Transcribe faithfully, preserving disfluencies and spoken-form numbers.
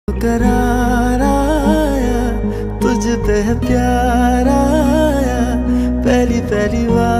करार आया, तुझ पे है प्यार आया, पहली पहली बार।